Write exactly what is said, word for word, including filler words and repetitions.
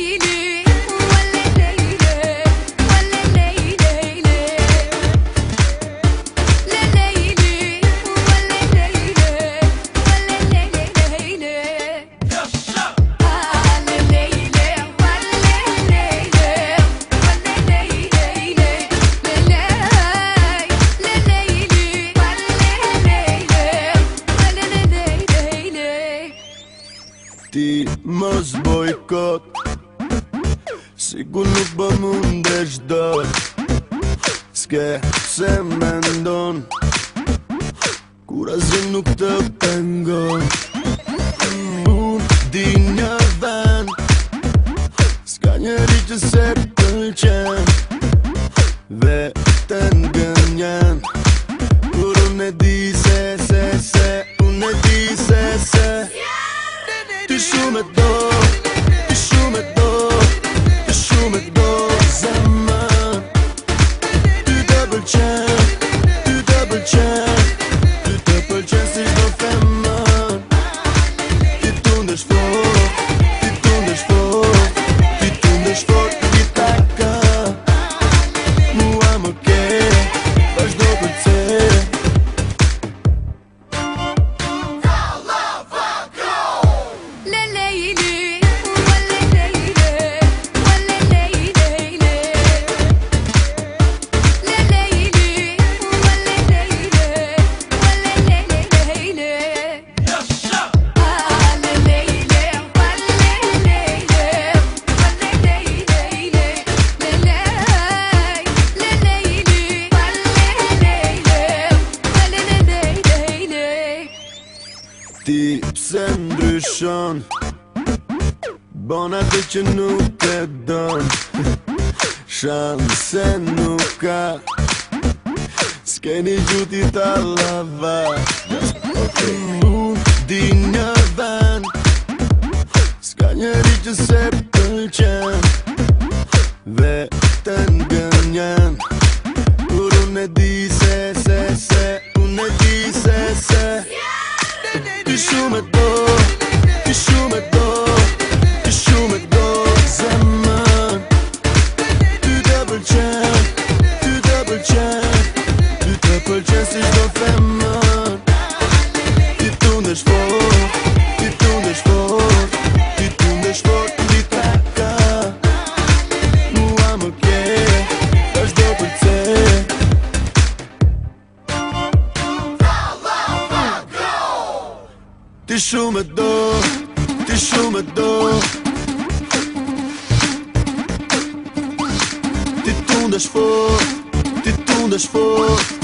ليلي ولا ليلي ولا ليلي لا ليلي ولا ليلي ولا ليلي آه لا ليلي ولا ليلي ولا ليلي لا لا ليلي ولا ليلي ولا ليلي. Ti mos bojkot, sigur nuk bë mundesh dot. S'ke pse mendon, kur asgjë nuk të pengon. Unë di një vend, s'ka njeri që se pëlqen, veten gënjen. Kur unë e di se, se, se, unë e di se, se ti shumë e do, ti shumë e do, ti shumë e do zemër. Ty të pëlqen, ty të pëlqen, ty të pëlqen si çdo femër. Ti tundesh fort, ti tundesh fort, ti tundesh fort ti taka. Mua më ke, vazhdo përse. Ti pse ndryshon, bon atë që nuk e don. Shanse nuk ka, s'keni gjuti ta lava. Unë di një vend, s'ka njeri që se pëlqen, veten gënjen. Kur unë e di se, se, se, unë e di se, se ti shumë e do, ti shumë e do, ti shumë e do zemër. Ty të pëlqen, ty të pëlqen, ty të pëlqen si çdo femër. Ti tundesh fort, ti tundesh fort, ti tundesh fort ti taka. Mua më ke, vazhdo përse. Ti shumë e do, ti shumë e do, ti tundesh fort, ti tundesh fort.